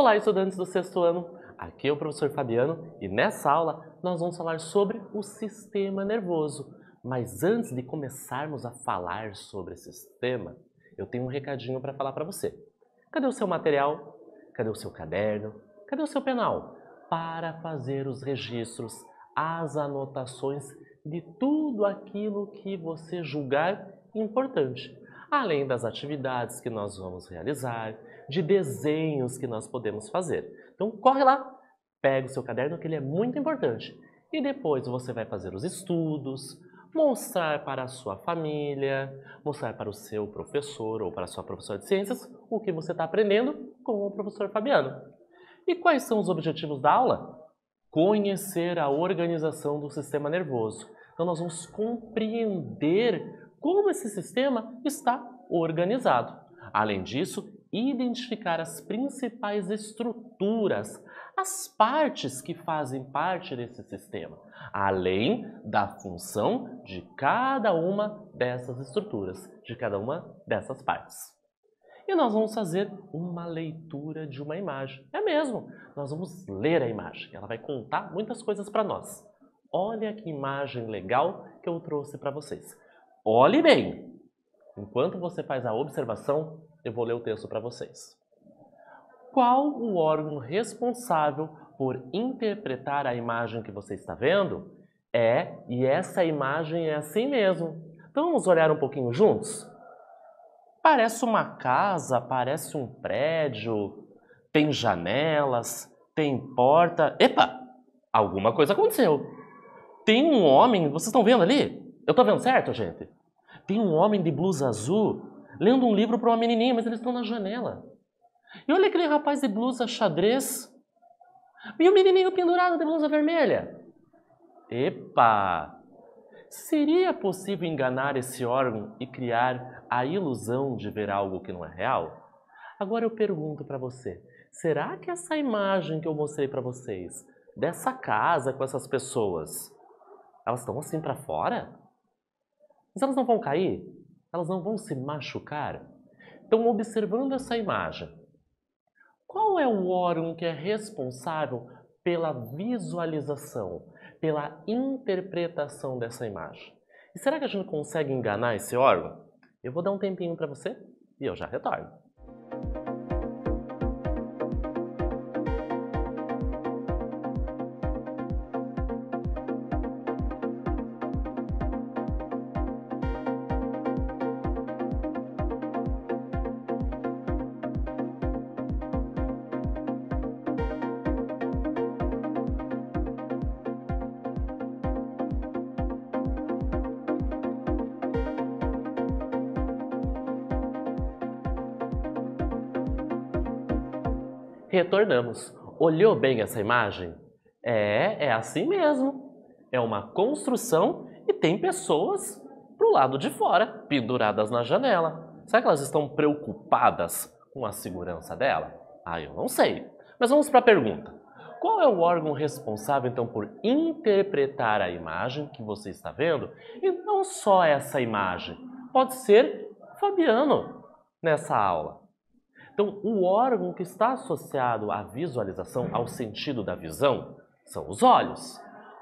Olá, estudantes do sexto ano! Aqui é o professor Fabiano e nessa aula nós vamos falar sobre o sistema nervoso. Mas antes de começarmos a falar sobre esse sistema, eu tenho um recadinho para falar para você. Cadê o seu material? Cadê o seu caderno? Cadê o seu penal? Para fazer os registros, as anotações de tudo aquilo que você julgar importante. Além das atividades que nós vamos realizar, de desenhos que nós podemos fazer. Então corre lá, pega o seu caderno que ele é muito importante. E depois você vai fazer os estudos, mostrar para a sua família, mostrar para o seu professor ou para a sua professora de ciências o que você está aprendendo com o professor Fabiano. E quais são os objetivos da aula? Conhecer a organização do sistema nervoso. Então nós vamos compreender como esse sistema está organizado. Além disso, identificar as principais estruturas, as partes que fazem parte desse sistema, além da função de cada uma dessas estruturas, de cada uma dessas partes. E nós vamos fazer uma leitura de uma imagem. É mesmo, nós vamos ler a imagem, ela vai contar muitas coisas para nós. Olha que imagem legal que eu trouxe para vocês. Olhe bem! Enquanto você faz a observação, eu vou ler o texto para vocês. Qual o órgão responsável por interpretar a imagem que você está vendo? E essa imagem é assim mesmo. Então vamos olhar um pouquinho juntos? Parece uma casa, parece um prédio, tem janelas, tem porta. Epa! Alguma coisa aconteceu. Tem um homem, vocês estão vendo ali? Eu estou vendo certo, gente? Tem um homem de blusa azul lendo um livro para uma menininha, mas eles estão na janela. E olha aquele rapaz de blusa xadrez. E o menininho pendurado de blusa vermelha. Epa! Seria possível enganar esse órgão e criar a ilusão de ver algo que não é real? Agora eu pergunto para você, será que essa imagem que eu mostrei para vocês, dessa casa com essas pessoas, elas estão assim para fora? Mas elas não vão cair? Elas não vão se machucar? Então, observando essa imagem, qual é o órgão que é responsável pela visualização, pela interpretação dessa imagem? E será que a gente consegue enganar esse órgão? Eu vou dar um tempinho para você e eu já retorno. Retornamos. Olhou bem essa imagem? É assim mesmo. É uma construção e tem pessoas pro lado de fora, penduradas na janela. Será que elas estão preocupadas com a segurança dela? Eu não sei. Mas vamos para a pergunta. Qual é o órgão responsável, então, por interpretar a imagem que você está vendo? E não só essa imagem. Pode ser Fabiano nessa aula. Então, o órgão que está associado à visualização, ao sentido da visão, são os olhos.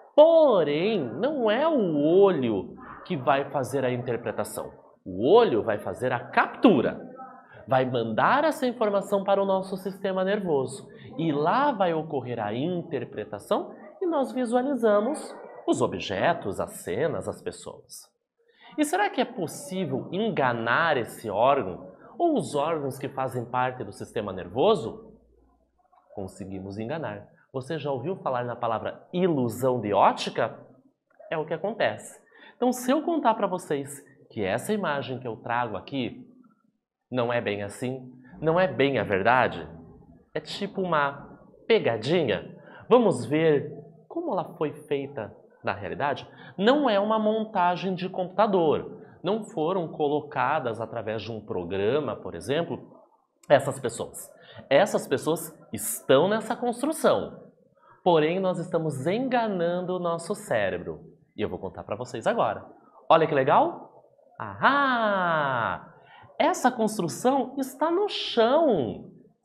Porém, não é o olho que vai fazer a interpretação. O olho vai fazer a captura. Vai mandar essa informação para o nosso sistema nervoso. E lá vai ocorrer a interpretação e nós visualizamos os objetos, as cenas, as pessoas. E será que é possível enganar esse órgão? Ou os órgãos que fazem parte do sistema nervoso? Conseguimos enganar. Você já ouviu falar na palavra ilusão de ótica? É o que acontece. Então, se eu contar para vocês que essa imagem que eu trago aqui não é bem assim, não é bem a verdade, é tipo uma pegadinha, vamos ver como ela foi feita na realidade? Não é uma montagem de computador. Não foram colocadas através de um programa, por exemplo, essas pessoas. Essas pessoas estão nessa construção. Porém, nós estamos enganando o nosso cérebro. E eu vou contar para vocês agora. Olha que legal! Ahá! Essa construção está no chão.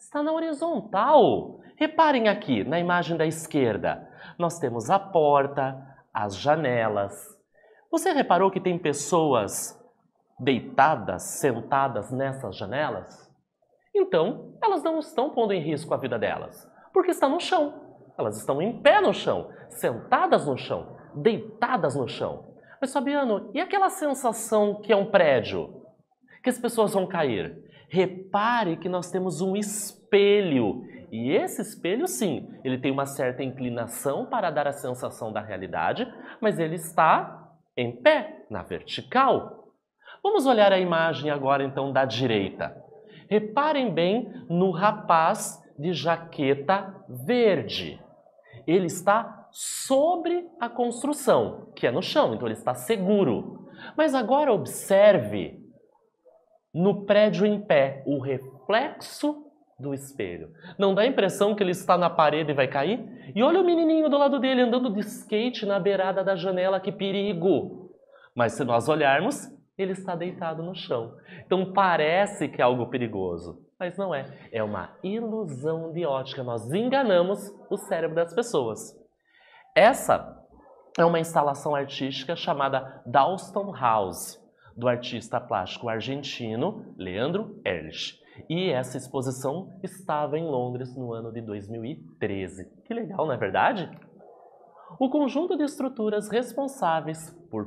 está na horizontal. Reparem aqui, na imagem da esquerda, nós temos a porta, as janelas. Você reparou que tem pessoas deitadas, sentadas nessas janelas? Então, elas não estão pondo em risco a vida delas, porque estão no chão. Elas estão em pé no chão, sentadas no chão, deitadas no chão. Mas, Fabiano, e aquela sensação que é um prédio? Que as pessoas vão cair? Repare que nós temos um espelho. E esse espelho, sim, ele tem uma certa inclinação para dar a sensação da realidade, mas ele está em pé, na vertical. Vamos olhar a imagem agora, então, da direita. Reparem bem no rapaz de jaqueta verde. Ele está sobre a construção, que é no chão, então ele está seguro. Mas agora observe no prédio em pé o reflexo do espelho. Não dá a impressão que ele está na parede e vai cair? E olha o menininho do lado dele andando de skate na beirada da janela, que perigo! Mas se nós olharmos, ele está deitado no chão. Então parece que é algo perigoso, mas não é. É uma ilusão de ótica. Nós enganamos o cérebro das pessoas. Essa é uma instalação artística chamada Dalston House, do artista plástico argentino Leandro Ehrlich. E essa exposição estava em Londres no ano de 2013. Que legal, não é verdade? O conjunto de estruturas responsáveis por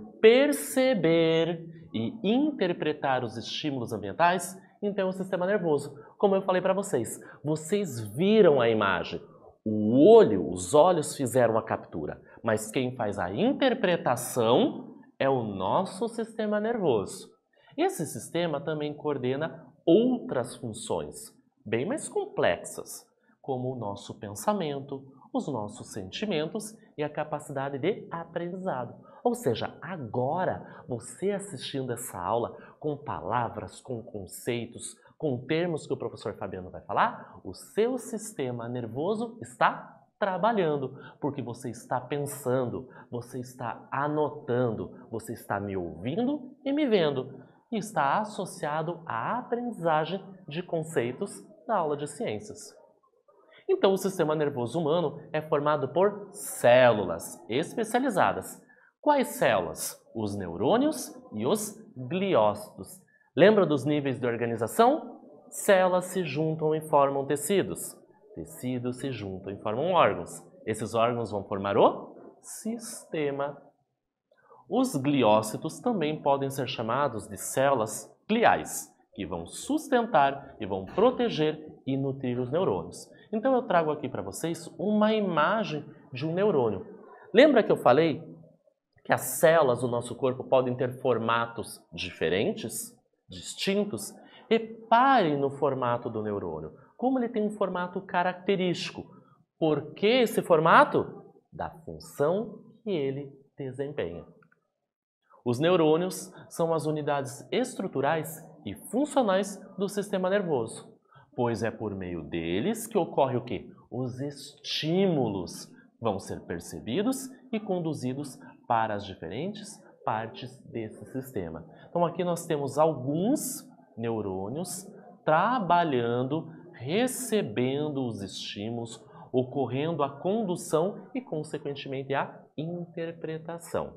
perceber e interpretar os estímulos ambientais, então, é o sistema nervoso. Como eu falei para vocês, vocês viram a imagem. O olho, os olhos fizeram a captura, mas quem faz a interpretação é o nosso sistema nervoso. Esse sistema também coordena outras funções, bem mais complexas, como o nosso pensamento, os nossos sentimentos e a capacidade de aprendizado. Ou seja, agora, você assistindo essa aula com palavras, com conceitos, com termos que o professor Fabiano vai falar, o seu sistema nervoso está trabalhando, porque você está pensando, você está anotando, você está me ouvindo e me vendo. E está associado à aprendizagem de conceitos da aula de ciências. Então, o sistema nervoso humano é formado por células especializadas. Quais células? Os neurônios e os gliócitos. Lembra dos níveis de organização? Células se juntam e formam tecidos. Tecidos se juntam e formam órgãos. Esses órgãos vão formar o sistema. Os gliócitos também podem ser chamados de células gliais, que vão sustentar e vão proteger e nutrir os neurônios. Então eu trago aqui para vocês uma imagem de um neurônio. Lembra que eu falei que as células do nosso corpo podem ter formatos diferentes, distintos? Reparem no formato do neurônio, como ele tem um formato característico. Por que esse formato? Da função que ele desempenha. Os neurônios são as unidades estruturais e funcionais do sistema nervoso, pois é por meio deles que ocorre o quê? Os estímulos vão ser percebidos e conduzidos para as diferentes partes desse sistema. Então aqui nós temos alguns neurônios trabalhando, recebendo os estímulos, ocorrendo a condução e, consequentemente, a interpretação.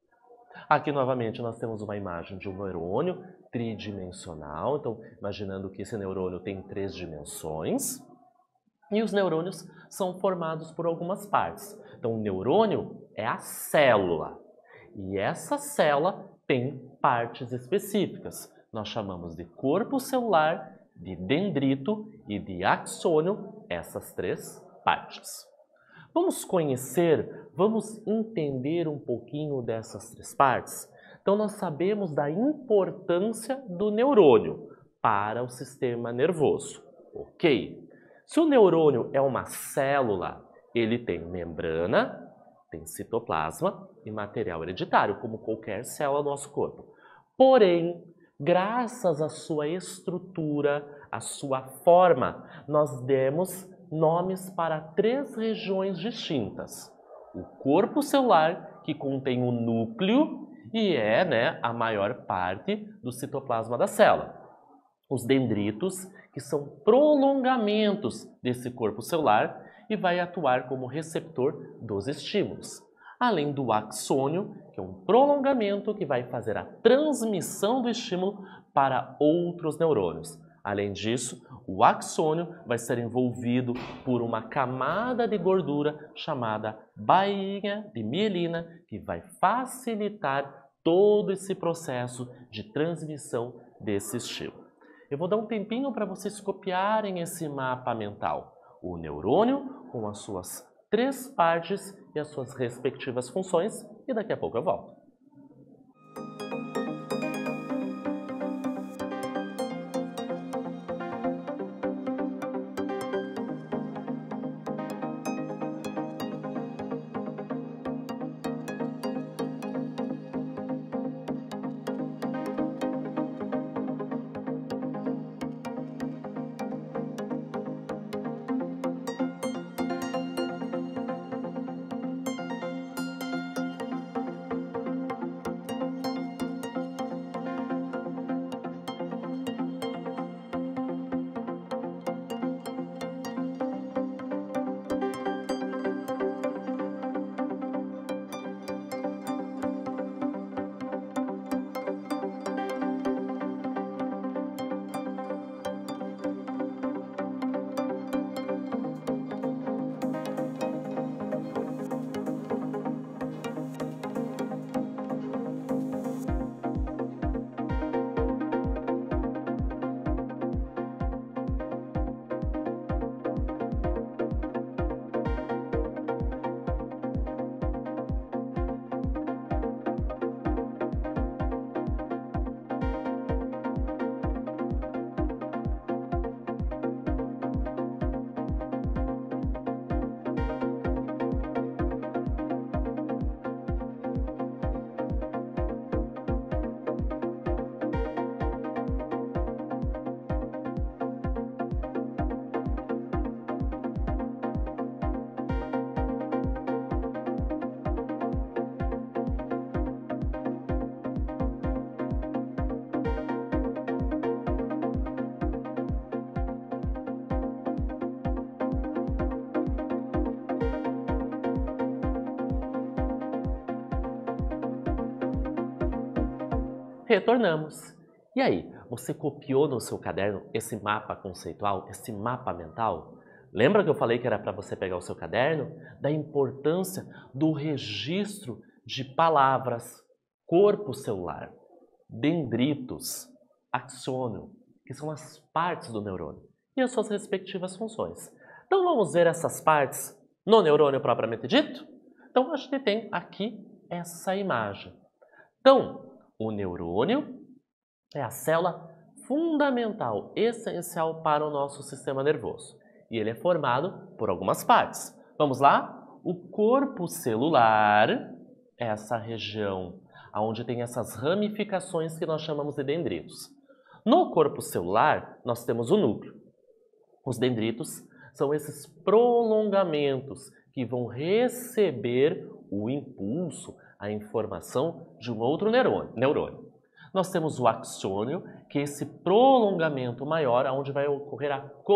Aqui, novamente, nós temos uma imagem de um neurônio tridimensional. Então, imaginando que esse neurônio tem 3 dimensões. E os neurônios são formados por algumas partes. Então, o neurônio é a célula. E essa célula tem partes específicas. Nós chamamos de corpo celular, de dendrito e de axônio, essas 3 partes. Vamos conhecer, vamos entender um pouquinho dessas 3 partes? Então, nós sabemos da importância do neurônio para o sistema nervoso, ok? Se o neurônio é uma célula, ele tem membrana, tem citoplasma e material hereditário, como qualquer célula do nosso corpo. Porém, graças à sua estrutura, à sua forma, nós demos nomes para 3 regiões distintas. O corpo celular, que contém o núcleo e é a maior parte do citoplasma da célula. os dendritos, que são prolongamentos desse corpo celular e vai atuar como receptor dos estímulos. Além do axônio, que é um prolongamento que vai fazer a transmissão do estímulo para outros neurônios. Além disso, o axônio vai ser envolvido por uma camada de gordura chamada bainha de mielina, que vai facilitar todo esse processo de transmissão desse estímulo. Eu vou dar um tempinho para vocês copiarem esse mapa mental. O neurônio com as suas 3 partes e as suas respectivas funções, e daqui a pouco eu volto. Retornamos. E aí, você copiou no seu caderno esse mapa conceitual, esse mapa mental? Lembra que eu falei que era para você pegar o seu caderno? Da importância do registro de palavras, corpo celular, dendritos, axônio, que são as partes do neurônio, e as suas respectivas funções. Então vamos ver essas partes no neurônio propriamente dito? Então a gente tem aqui essa imagem. Então, o neurônio é a célula fundamental, essencial para o nosso sistema nervoso. E ele é formado por algumas partes. Vamos lá? O corpo celular é essa região onde tem essas ramificações que nós chamamos de dendritos. No corpo celular, nós temos o núcleo. Os dendritos são esses prolongamentos que vão receber o impulso, a informação de um outro neurônio. Nós temos o axônio, que é esse prolongamento maior, onde vai ocorrer a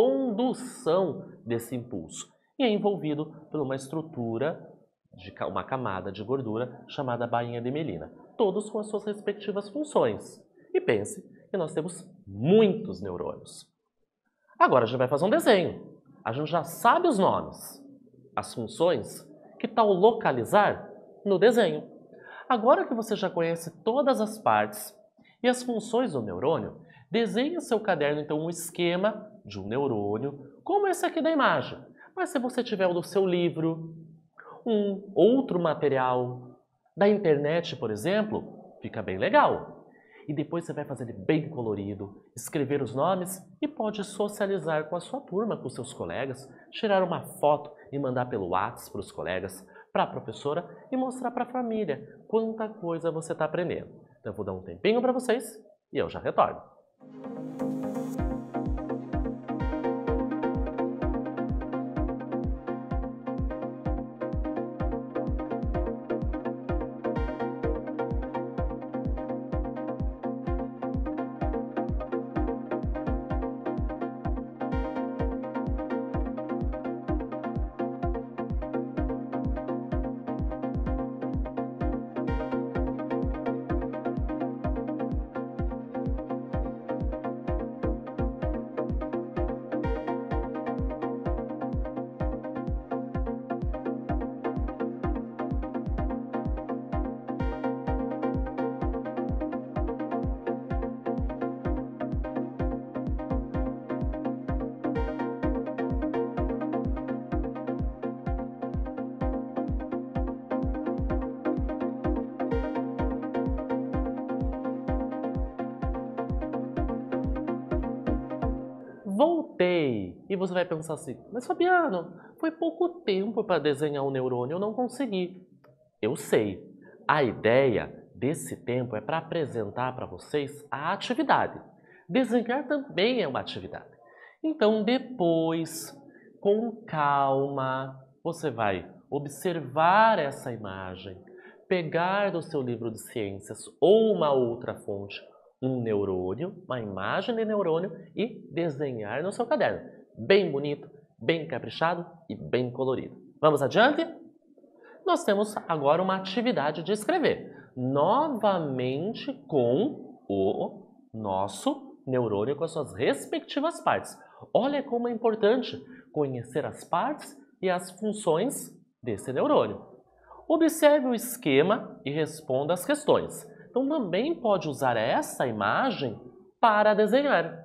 condução desse impulso. E é envolvido por uma estrutura, uma camada de gordura, chamada bainha de mielina. Todos com as suas respectivas funções. E pense que nós temos muitos neurônios. Agora a gente vai fazer um desenho. A gente já sabe os nomes, as funções. Que tal localizar no desenho? Agora que você já conhece todas as partes e as funções do neurônio, desenhe em seu caderno então um esquema de um neurônio, como esse aqui da imagem. Mas se você tiver o do seu livro, um outro material da internet, por exemplo, fica bem legal. E depois você vai fazer ele bem colorido, escrever os nomes e pode socializar com a sua turma, com os seus colegas, tirar uma foto e mandar pelo WhatsApp para os colegas, para a professora e mostrar para a família quanta coisa você está aprendendo. Então eu vou dar um tempinho para vocês e eu já retorno. tentei. E você vai pensar assim, mas Fabiano, foi pouco tempo para desenhar um neurônio, eu não consegui. Eu sei. A ideia desse tempo é para apresentar para vocês a atividade. Desenhar também é uma atividade. Então, depois, com calma, você vai observar essa imagem, pegar do seu livro de ciências ou uma outra fonte, um neurônio, uma imagem de neurônio e desenhar no seu caderno. Bem bonito, bem caprichado e bem colorido. Vamos adiante? Nós temos agora uma atividade de escrever, novamente com o nosso neurônio com as suas respectivas partes. Olha como é importante conhecer as partes e as funções desse neurônio. Observe o esquema e responda as questões. Então também pode usar essa imagem para desenhar.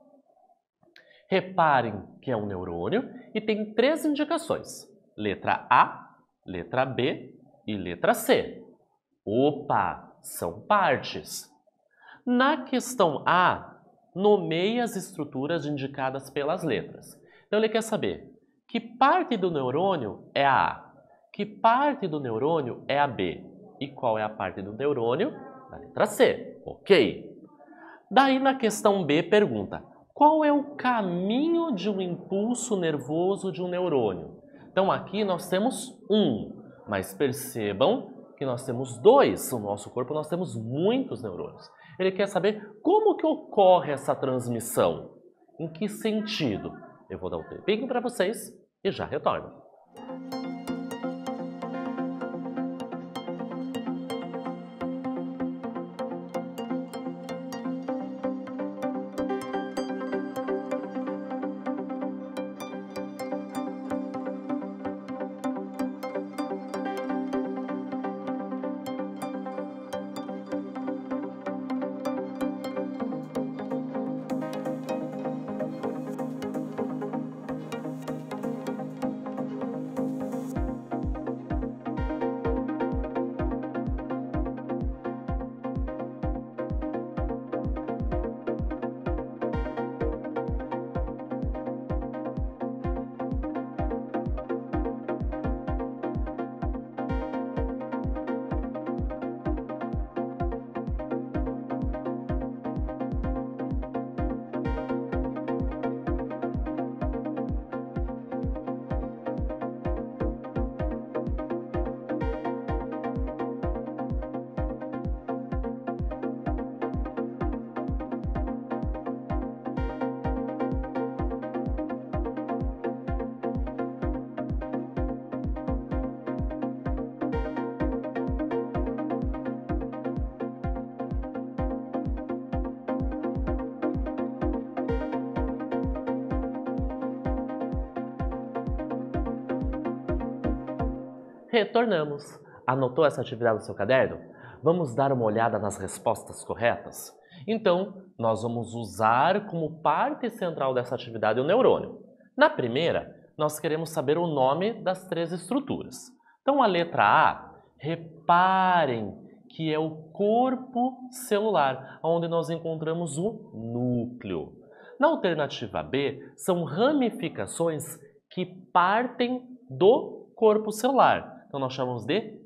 Reparem que é um neurônio e tem 3 indicações. Letra A, letra B e letra C. Opa, são partes. Na questão A, nomeie as estruturas indicadas pelas letras. Então ele quer saber que parte do neurônio é a A, que parte do neurônio é a B e qual é a parte do neurônio da letra C. Ok. Daí na questão B pergunta, qual é o caminho de um impulso nervoso de um neurônio? Então aqui nós temos um, mas percebam que nós temos 2. No nosso corpo nós temos muitos neurônios. Ele quer saber como que ocorre essa transmissão. Em que sentido? Eu vou dar um tempinho para vocês e já retorno. Retornamos. Anotou essa atividade no seu caderno? Vamos dar uma olhada nas respostas corretas? Então, nós vamos usar como parte central dessa atividade o neurônio. Na primeira, nós queremos saber o nome das 3 estruturas. Então, a letra A, reparem que é o corpo celular, onde nós encontramos o núcleo. Na alternativa B, são ramificações que partem do corpo celular. Então, nós chamamos de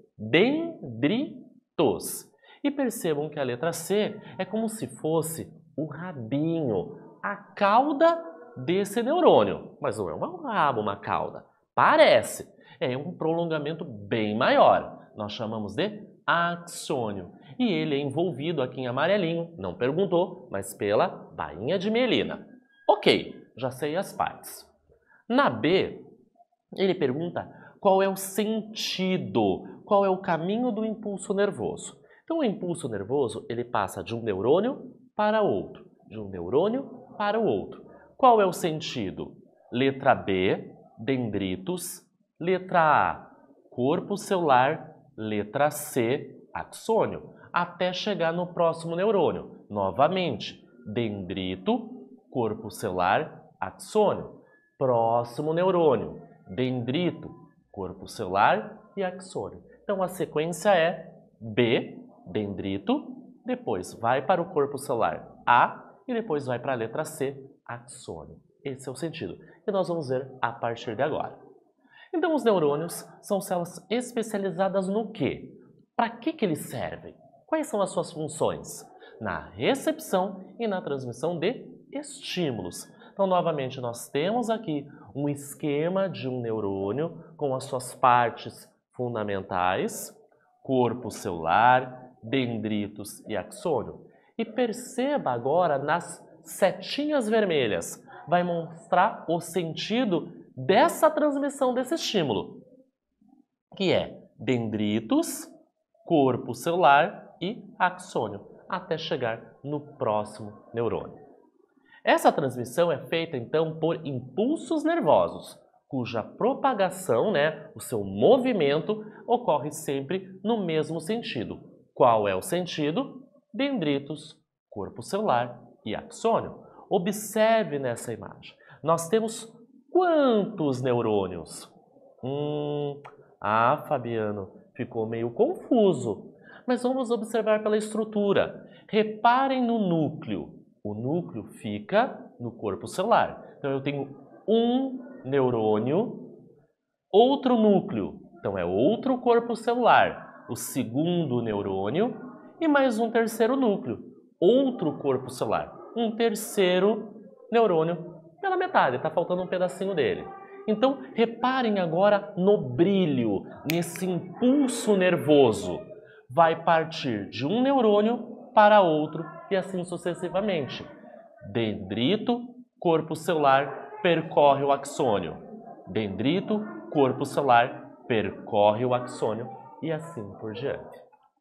dendritos. E percebam que a letra C é como se fosse o rabinho, a cauda desse neurônio. Mas não é um rabo, uma cauda. Parece. É um prolongamento bem maior. Nós chamamos de axônio. E ele é envolvido aqui em amarelinho, não perguntou, mas pela bainha de mielina. Ok, já sei as partes. Na B, ele pergunta qual é o sentido, qual é o caminho do impulso nervoso. Então, o impulso nervoso, ele passa de um neurônio para outro, de um neurônio para o outro. Qual é o sentido? Letra B, dendritos. Letra A, corpo celular. Letra C, axônio. Até chegar no próximo neurônio. Novamente, dendrito, corpo celular, axônio. Próximo neurônio, dendrito, corpo celular e axônio. Então, a sequência é B, dendrito, depois vai para o corpo celular A e depois vai para a letra C, axônio. Esse é o sentido. E nós vamos ver a partir de agora. Então, os neurônios são células especializadas no quê? Para que eles servem? Quais são as suas funções? Na recepção e na transmissão de estímulos. Então, novamente, nós temos aqui um esquema de um neurônio com as suas partes fundamentais, corpo celular, dendritos e axônio. E perceba agora nas setinhas vermelhas, vai mostrar o sentido dessa transmissão desse estímulo, que é dendritos, corpo celular e axônio, até chegar no próximo neurônio. Essa transmissão é feita então por impulsos nervosos, cuja propagação, o seu movimento, ocorre sempre no mesmo sentido. Qual é o sentido? Dendritos, corpo celular e axônio. Observe nessa imagem. Nós temos quantos neurônios? Fabiano, ficou meio confuso. Mas vamos observar pela estrutura. Reparem no núcleo. O núcleo fica no corpo celular. Então, eu tenho um neurônio, outro núcleo. Então, é outro corpo celular. O segundo neurônio e mais um terceiro núcleo. Outro corpo celular. Um terceiro neurônio pela metade. Está faltando um pedacinho dele. Então, reparem agora no brilho, nesse impulso nervoso. Vai partir de um neurônio para outro e assim sucessivamente. Dendrito, corpo celular, percorre o axônio. Dendrito, corpo celular, percorre o axônio e assim por diante.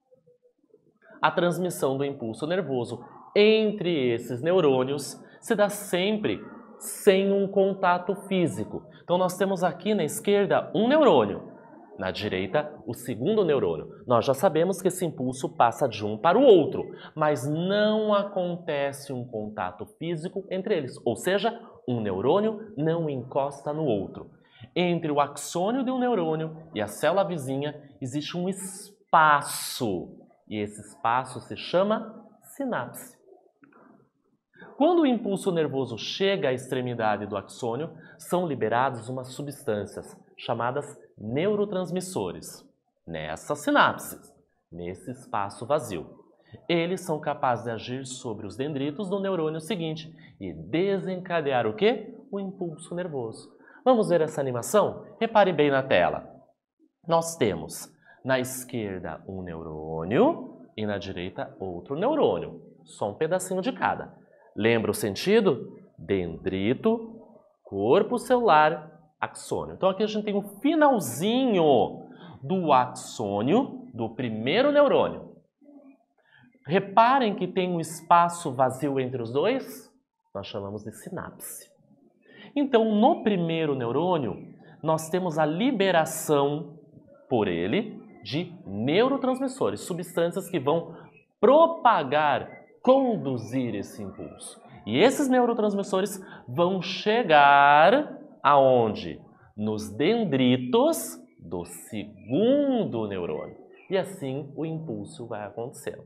A transmissão do impulso nervoso entre esses neurônios se dá sempre sem um contato físico. Então nós temos aqui na esquerda um neurônio. Na direita, o segundo neurônio. Nós já sabemos que esse impulso passa de um para o outro, mas não acontece um contato físico entre eles, ou seja, um neurônio não encosta no outro. Entre o axônio de um neurônio e a célula vizinha existe um espaço, e esse espaço se chama sinapse. Quando o impulso nervoso chega à extremidade do axônio, são liberadas umas substâncias chamadas neurotransmissores, nessas sinapses, nesse espaço vazio. Eles são capazes de agir sobre os dendritos do neurônio seguinte e desencadear o quê? O impulso nervoso. Vamos ver essa animação? Repare bem na tela. Nós temos na esquerda um neurônio e na direita outro neurônio. Só um pedacinho de cada. Lembra o sentido? Dendrito, corpo celular, axônio. Então aqui a gente tem um finalzinho do axônio, do primeiro neurônio. Reparem que tem um espaço vazio entre os dois? Nós chamamos de sinapse. Então, no primeiro neurônio, nós temos a liberação por ele de neurotransmissores, substâncias que vão propagar, conduzir esse impulso. E esses neurotransmissores vão chegar aonde? Nos dendritos do segundo neurônio. E assim o impulso vai acontecendo.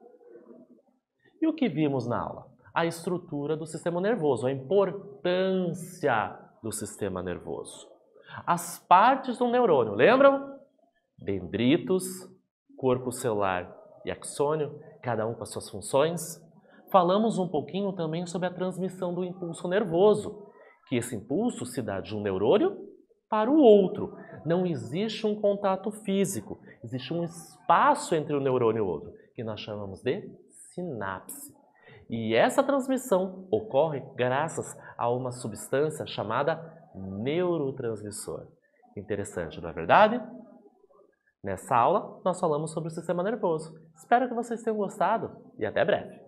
E o que vimos na aula? A estrutura do sistema nervoso, a importância do sistema nervoso. As partes do neurônio, lembram? Dendritos, corpo celular e axônio, cada um com as suas funções. Falamos um pouquinho também sobre a transmissão do impulso nervoso, que esse impulso se dá de um neurônio para o outro. Não existe um contato físico, existe um espaço entre o neurônio e o outro, que nós chamamos de sinapse. E essa transmissão ocorre graças a uma substância chamada neurotransmissor. Interessante, não é verdade? Nessa aula, nós falamos sobre o sistema nervoso. Espero que vocês tenham gostado e até breve!